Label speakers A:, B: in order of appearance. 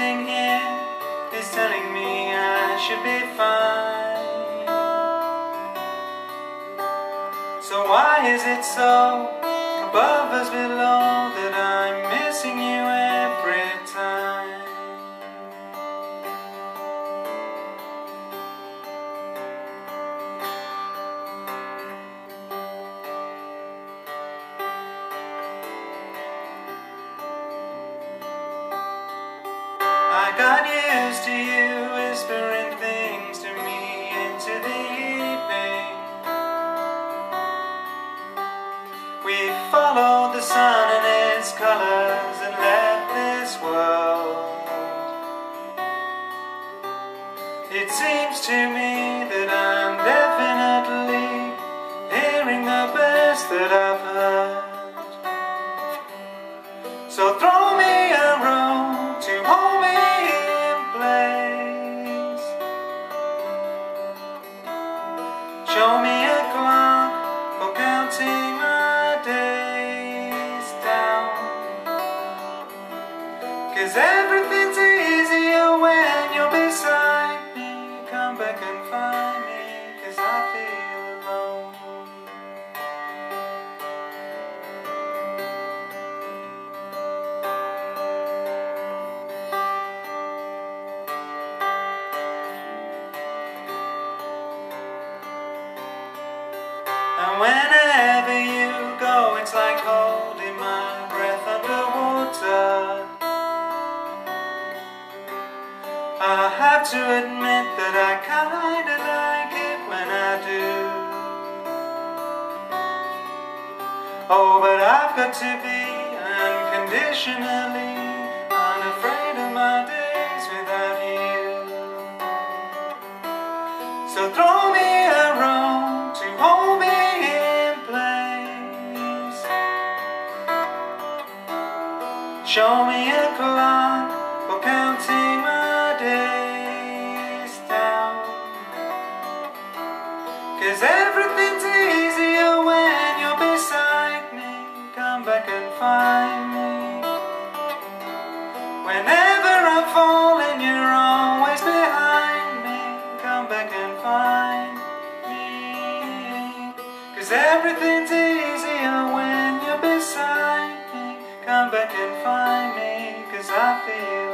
A: everything here is telling me I should be fine. So why is it so above us below that I'm missing you every time? I got used to you whispering things to me into the evening. We followed the sun and its colors and left this world. It seems to me that I'm definitely hearing the best that I've heard. So throw me a rope to hold me in place. Show me a clock for counting my days down. 'Cause everything's easier when you're beside me. Come back and find me, 'cause I feel alone. And whenever you go, it's like holding my breath underwater. I have to admit that I kinda like it when I do. Oh, but I've got to be unconditionally unafraid of my days without you. So throw me a rope to hold me in place. Show me a clock for counting my days down. 'Cause everything's easier when you're beside me. Come back and find me. Whenever I fall and you're always behind me. Come back and find me. 'Cause everything's easier when you're beside me. Come back and find me, 'cause I feel